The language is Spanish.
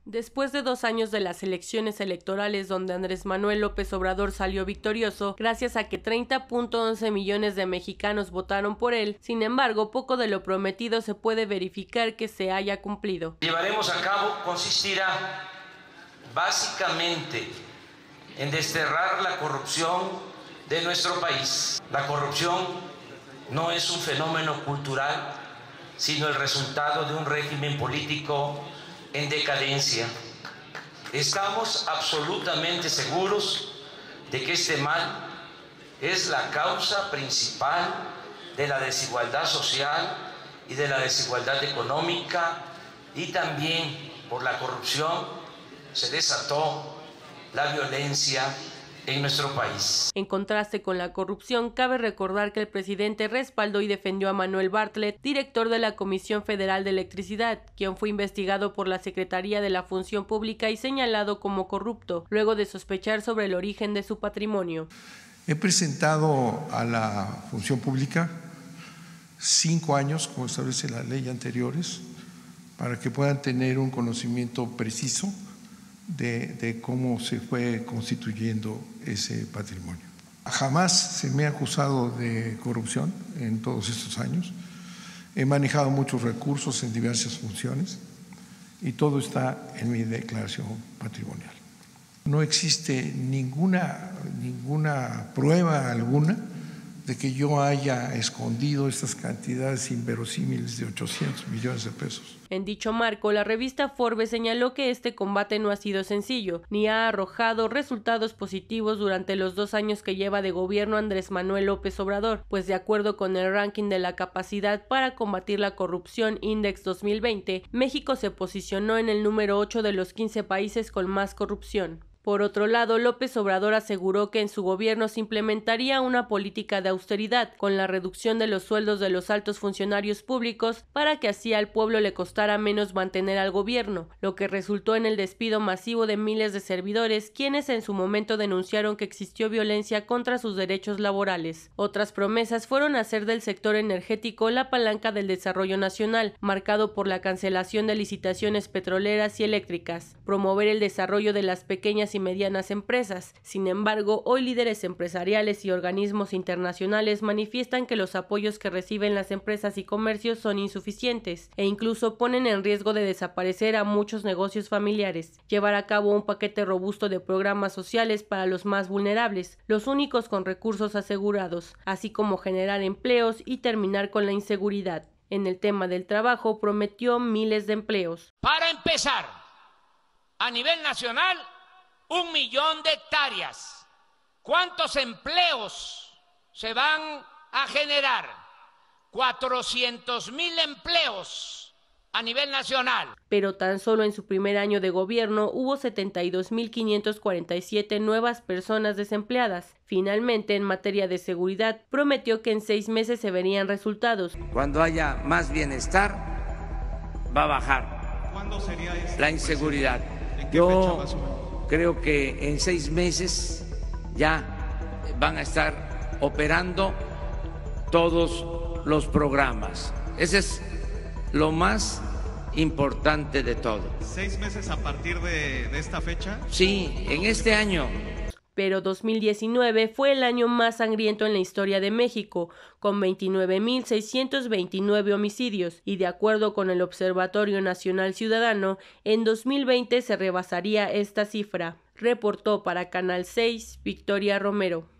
Después de 2 años de las elecciones electorales donde Andrés Manuel López Obrador salió victorioso gracias a que 30.11 millones de mexicanos votaron por él, sin embargo, poco de lo prometido se puede verificar que se haya cumplido. Llevaremos a cabo consistirá básicamente en desterrar la corrupción de nuestro país. La corrupción no es un fenómeno cultural, sino el resultado de un régimen político en decadencia. Estamos absolutamente seguros de que este mal es la causa principal de la desigualdad social y de la desigualdad económica, y también por la corrupción se desató la violencia en nuestro país. En contraste con la corrupción, cabe recordar que el presidente respaldó y defendió a Manuel Bartlett, director de la Comisión Federal de Electricidad, quien fue investigado por la Secretaría de la Función Pública y señalado como corrupto, luego de sospechar sobre el origen de su patrimonio. He presentado a la Función Pública 5 años, como establece la ley, anteriores, para que puedan tener un conocimiento preciso de cómo se fue constituyendo ese patrimonio. Jamás se me ha acusado de corrupción en todos estos años. He manejado muchos recursos en diversas funciones y todo está en mi declaración patrimonial. No existe ninguna prueba alguna de que yo haya escondido estas cantidades inverosímiles de 800 millones de pesos. En dicho marco, la revista Forbes señaló que este combate no ha sido sencillo, ni ha arrojado resultados positivos durante los 2 años que lleva de gobierno Andrés Manuel López Obrador, pues de acuerdo con el ranking de la capacidad para combatir la corrupción Index 2020, México se posicionó en el número 8 de los 15 países con más corrupción. Por otro lado, López Obrador aseguró que en su gobierno se implementaría una política de austeridad, con la reducción de los sueldos de los altos funcionarios públicos para que así al pueblo le costara menos mantener al gobierno, lo que resultó en el despido masivo de miles de servidores, quienes en su momento denunciaron que existió violencia contra sus derechos laborales. Otras promesas fueron hacer del sector energético la palanca del desarrollo nacional, marcado por la cancelación de licitaciones petroleras y eléctricas, promover el desarrollo de las pequeñas y medianas empresas. Sin embargo, hoy líderes empresariales y organismos internacionales manifiestan que los apoyos que reciben las empresas y comercios son insuficientes e incluso ponen en riesgo de desaparecer a muchos negocios familiares. Llevar a cabo un paquete robusto de programas sociales para los más vulnerables, los únicos con recursos asegurados, así como generar empleos y terminar con la inseguridad. En el tema del trabajo prometió miles de empleos. Para empezar, a nivel nacional, 1 millón de hectáreas. ¿Cuántos empleos se van a generar? 400,000 empleos a nivel nacional. Pero tan solo en su primer año de gobierno hubo 72,547 nuevas personas desempleadas. Finalmente, en materia de seguridad, prometió que en 6 meses se verían resultados. Cuando haya más bienestar, va a bajar. ¿Cuándo sería la inseguridad? ¿En qué fecha más o menos? Creo que en 6 meses ya van a estar operando todos los programas. Ese es lo más importante de todo. 6 meses a partir de esta fecha. Sí, en este año. Pero 2019 fue el año más sangriento en la historia de México, con 29,629 homicidios, y de acuerdo con el Observatorio Nacional Ciudadano, en 2020 se rebasaría esta cifra. Reportó para Canal 6, Victoria Romero.